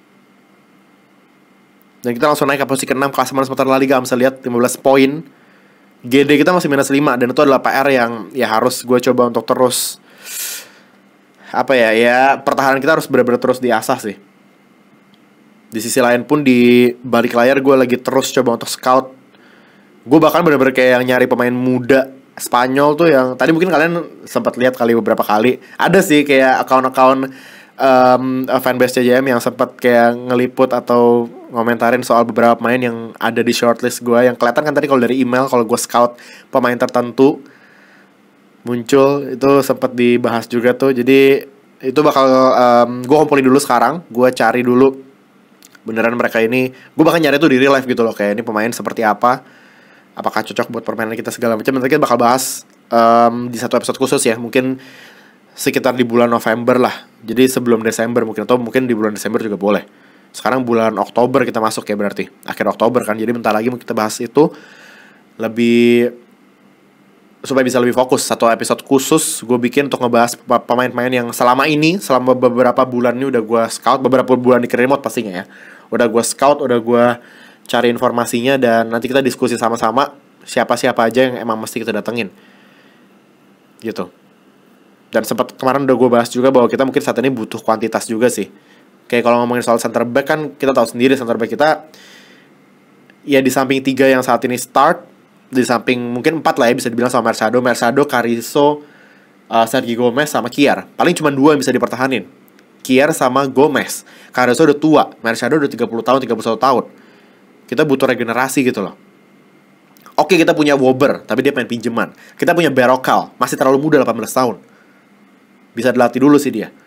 Dan kita langsung naik ke posisi keenam klasemen sementara La Liga. Bisa lihat lima belas poin. G D kita masih minus lima. Dan itu adalah P R yang ya harus gue coba untuk terus, apa ya, ya pertahanan kita harus benar-benar terus diasah sih. Di sisi lain pun di balik layar gue lagi terus coba untuk scout. Gue bahkan benar-benar kayak yang nyari pemain muda Spanyol tuh, yang tadi mungkin kalian sempat lihat kali beberapa kali. Ada sih kayak account-account um, fanbase C J M yang sempat kayak ngeliput atau ngomentarin soal beberapa pemain yang ada di shortlist gue. Yang kelihatan kan tadi kalau dari email, kalau gue scout pemain tertentu muncul, itu sempat dibahas juga tuh. Jadi itu bakal um, gue kumpulin dulu sekarang. Gue cari dulu beneran mereka ini. Gue bakal nyari tuh di real life gitu loh, kayak ini pemain seperti apa, apakah cocok buat permainan kita segala macam. Nanti kita bakal bahas um, di satu episode khusus ya, mungkin sekitar di bulan November lah. Jadi sebelum Desember mungkin, atau mungkin di bulan Desember juga boleh. Sekarang bulan Oktober kita masuk ya, berarti akhir Oktober kan. Jadi bentar lagi kita bahas itu lebih, supaya bisa lebih fokus. Satu episode khusus gue bikin untuk ngebahas pemain-pemain yang selama ini, selama beberapa bulan ini udah gue scout. Beberapa bulan di remote pastinya ya, udah gue scout, udah gue cari informasinya. Dan nanti kita diskusi sama-sama siapa-siapa aja yang emang mesti kita datengin gitu. Dan sempat kemarin udah gue bahas juga bahwa kita mungkin saat ini butuh kuantitas juga sih. Kayak kalau ngomongin soal center back kan kita tahu sendiri, center back kita ya di samping tiga yang saat ini start, di samping mungkin empat lah ya bisa dibilang sama Mercado, Mercado, Carrizo, uh, Sergi Gomez sama Kier. Paling cuma dua yang bisa dipertahanin. Kier sama Gomez. Carrizo udah tua, Mercado udah tiga puluh tahun, tiga puluh satu tahun. Kita butuh regenerasi gitu loh. Oke, kita punya Wober, tapi dia main pinjaman. Kita punya Berokal, masih terlalu muda, delapan belas tahun. Bisa dilatih dulu sih dia.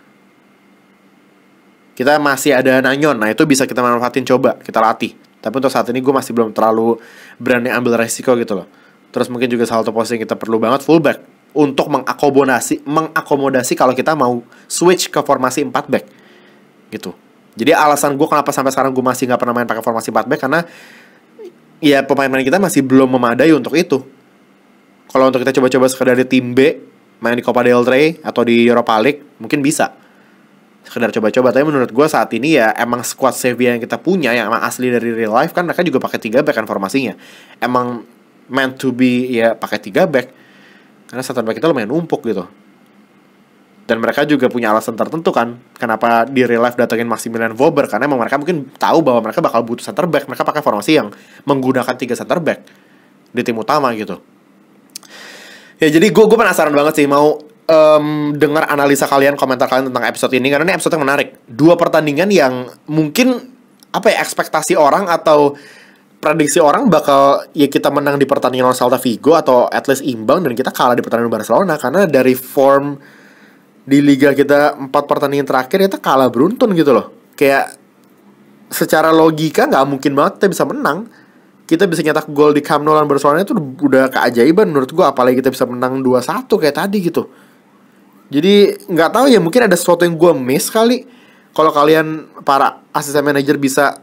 Kita masih ada Nanyon, nah itu bisa kita manfaatin, coba kita latih. Tapi untuk saat ini gue masih belum terlalu berani ambil resiko gitu loh. Terus mungkin juga salah satu posisi yang kita perlu banget fullback untuk mengakomodasi mengakomodasi kalau kita mau switch ke formasi empat back gitu. Jadi alasan gue kenapa sampai sekarang gue masih nggak pernah main pakai formasi empat back karena ya pemain-pemain kita masih belum memadai untuk itu. Kalau untuk kita coba-coba sekedar di tim B, main di Copa del Rey atau di Europa League mungkin bisa. Sekedar coba-coba, tapi menurut gue saat ini ya emang squad Sevilla yang kita punya yang emang asli dari real life kan mereka juga pakai tiga back kan formasinya. Emang meant to be ya pakai tiga back. Karena center back kita lumayan numpuk gitu. Dan mereka juga punya alasan tertentu kan kenapa di real life datengin Maximilian Wober, karena emang mereka mungkin tahu bahwa mereka bakal butuh center back. Mereka pakai formasi yang menggunakan tiga center back di tim utama gitu. Ya jadi gue gue penasaran banget sih mau Um, dengar analisa kalian, komentar kalian tentang episode ini, karena ini episode yang menarik. Dua pertandingan yang mungkin apa ya, ekspektasi orang atau prediksi orang bakal ya kita menang di pertandingan lawan Celta Vigo atau at least imbang, dan kita kalah di pertandingan Barcelona. Karena dari form di liga kita empat pertandingan terakhir kita kalah beruntun gitu loh. Kayak secara logika nggak mungkin banget kita bisa menang. Kita bisa nyetak gol di Camp Nou lawan Barcelona itu udah keajaiban menurut gue, apalagi kita bisa menang dua satu kayak tadi gitu. Jadi nggak tahu ya, mungkin ada sesuatu yang gue miss kali. Kalau kalian para asisten manajer bisa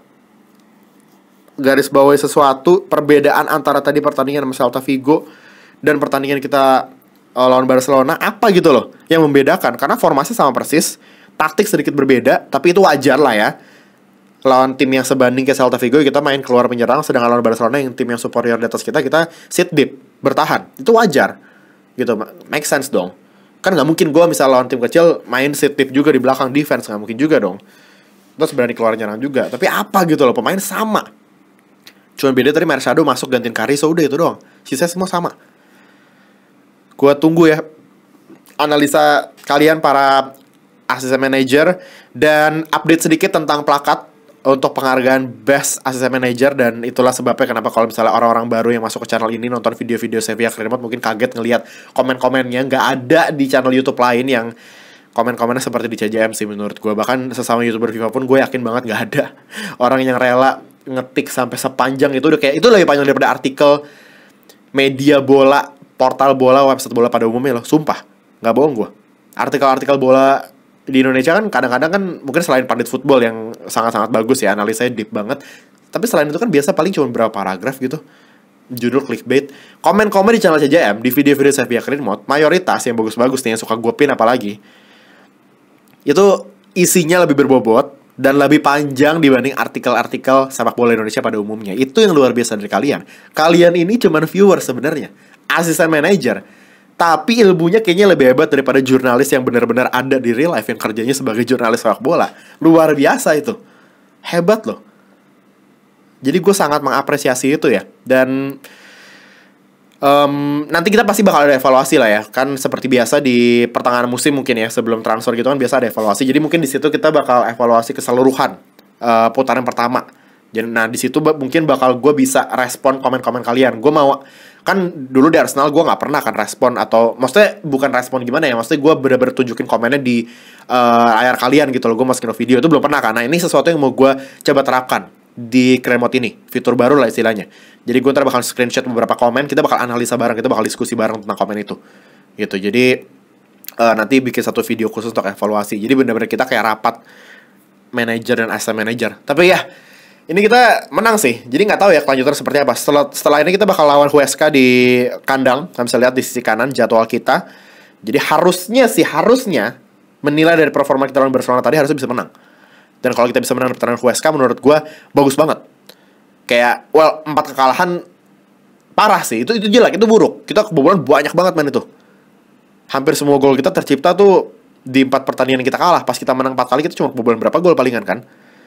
garis bawahi sesuatu perbedaan antara tadi pertandingan sama Celta Vigo dan pertandingan kita uh, lawan Barcelona, apa gitu loh yang membedakan. Karena formasi sama persis, taktik sedikit berbeda, tapi itu wajar lah ya. Lawan tim yang sebanding ke Celta Vigo kita main keluar menyerang, sedangkan lawan Barcelona yang tim yang superior di atas kita, kita sit deep, bertahan. Itu wajar gitu, make sense dong. Kan gak mungkin gue misal lawan tim kecil main sit deep juga di belakang defense, gak mungkin juga dong. Terus berani keluar nyerang juga. Tapi apa gitu loh, pemain sama. Cuma beda tadi Mercado masuk gantiin Carrizo, udah itu doang. Sisa semua sama. Gue tunggu ya analisa kalian para asisten manager, dan update sedikit tentang plakat untuk penghargaan Best Assistant Manager. Dan itulah sebabnya kenapa kalau misalnya orang-orang baru yang masuk ke channel ini nonton video-video Sevilla Clear Remote mungkin kaget ngelihat komen-komennya. Nggak ada di channel YouTube lain yang komen-komennya seperti di C J M sih menurut gue. Bahkan sesama YouTuber FIFA pun gue yakin banget nggak ada orang yang rela ngetik sampai sepanjang itu. Udah kayak itu lebih panjang daripada artikel media bola, portal bola, website bola pada umumnya loh. Sumpah, nggak bohong gue. Artikel-artikel bola di Indonesia kan kadang-kadang kan mungkin selain pandit football yang sangat-sangat bagus ya, analisanya deep banget, tapi selain itu kan biasa paling cuma berapa paragraf gitu, judul clickbait. Komen-komen di channel C J M di video-video Sevilla Clear Remote mayoritas yang bagus-bagus nih, yang suka gue pin apalagi, itu isinya lebih berbobot dan lebih panjang dibanding artikel-artikel sepak bola Indonesia pada umumnya. Itu yang luar biasa dari kalian. Kalian ini cuman viewer sebenarnya, asisten manajer, tapi ilmunya kayaknya lebih hebat daripada jurnalis yang benar-benar ada di real life, yang kerjanya sebagai jurnalis sepak bola. Luar biasa itu. Hebat loh. Jadi gue sangat mengapresiasi itu ya. Dan um, nanti kita pasti bakal ada evaluasi lah ya. Kan seperti biasa di pertengahan musim mungkin ya, sebelum transfer gitu kan biasa ada evaluasi. Jadi mungkin di situ kita bakal evaluasi keseluruhan uh, putaran pertama. Jadi nah di situ mungkin bakal gue bisa respon komen-komen kalian. Gue mau, kan dulu di Arsenal gue nggak pernah kan respon, atau maksudnya bukan respon gimana ya, maksudnya gue bener-bener tunjukin komennya di uh, layar kalian gitu loh. Gue masukin video itu belum pernah kan. Nah ini sesuatu yang mau gue coba terapkan di Kremot ini, fitur baru lah istilahnya. Jadi gue ntar bakal screenshot beberapa komen, kita bakal analisa bareng, kita bakal diskusi bareng tentang komen itu gitu. Jadi uh, nanti bikin satu video khusus untuk evaluasi. Jadi bener-bener kita kayak rapat manajer dan asisten manajer. Tapi ya ini kita menang sih, jadi nggak tahu ya kelanjutan seperti apa. Setelah, setelah ini kita bakal lawan Huesca di kandang. Kalian bisa lihat di sisi kanan jadwal kita. Jadi harusnya sih, harusnya menilai dari performa kita lawan Barcelona tadi harusnya bisa menang. Dan kalau kita bisa menang di pertandingan Huesca, menurut gue bagus banget. Kayak, well, empat kekalahan parah sih. Itu itu jelek, itu buruk. Kita kebobolan banyak banget main itu. Hampir semua gol kita tercipta tuh di empat pertandingan kita kalah. Pas kita menang empat kali, kita cuma kebobolan berapa gol palingan kan.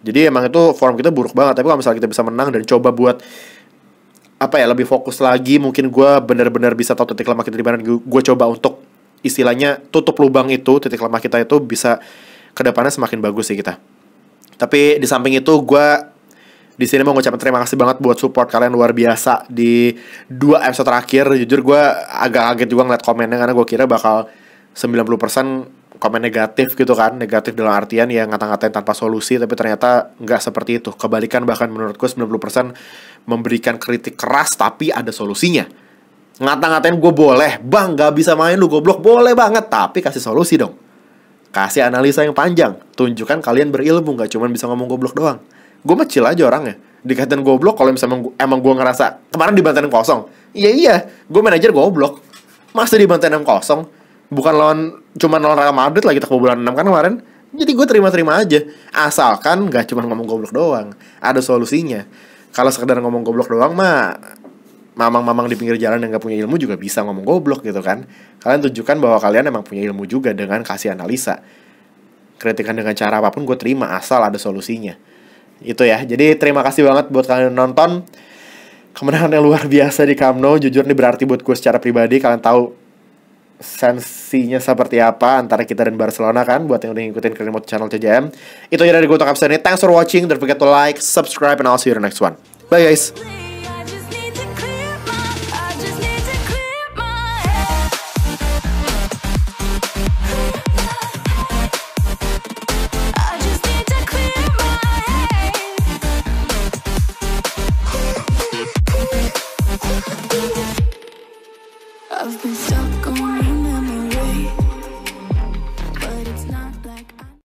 Jadi emang itu form kita buruk banget. Tapi kalau misalnya kita bisa menang dan coba buat apa ya, lebih fokus lagi, mungkin gue benar-benar bisa tahu titik lemah kita di mana. Gue coba untuk istilahnya tutup lubang itu, titik lemah kita itu bisa kedepannya semakin bagus sih kita. Tapi di samping itu gue di sini mau ngucapin terima kasih banget buat support kalian luar biasa di dua episode terakhir. Jujur gue agak kaget juga ngeliat komennya, karena gue kira bakal sembilan puluh persen komen negatif gitu kan. Negatif dalam artian ya ngata-ngatain tanpa solusi, tapi ternyata nggak seperti itu. Kebalikan, bahkan menurutku sembilan puluh persen memberikan kritik keras tapi ada solusinya. Ngata-ngatain gue boleh, bang gak bisa main lu goblok, boleh banget, tapi kasih solusi dong. Kasih analisa yang panjang, tunjukkan kalian berilmu, gak cuma bisa ngomong goblok doang. Gue mah chill aja orangnya. Dikatain goblok kalau misalnya emang gue ngerasa kemarin dibantai enam kosong. Iya iya, gue manajer goblok. Masa dibantai enam kosong? Bukan lawan, cuma lawan Real Madrid lagi, tak kebobolan enam kan kemarin. Jadi gue terima-terima aja. Asalkan gak cuma ngomong goblok doang, ada solusinya. Kalau sekedar ngomong goblok doang mah, mamang-mamang di pinggir jalan yang gak punya ilmu juga bisa ngomong goblok gitu kan. Kalian tunjukkan bahwa kalian emang punya ilmu juga dengan kasih analisa. Kritikan dengan cara apapun gue terima, asal ada solusinya. Itu ya, jadi terima kasih banget buat kalian yang nonton. Kemenangan yang luar biasa di Camp Nou. Jujur ini berarti buat gue secara pribadi. Kalian tahu sensinya seperti apa antara kita dan Barcelona kan, buat yang udah ngikutin ke remote channel C J M. Itu aja dari gue untuk episode ini. Thanks for watching. Don't forget to like, subscribe, and I'll see you in the next one. Bye guys.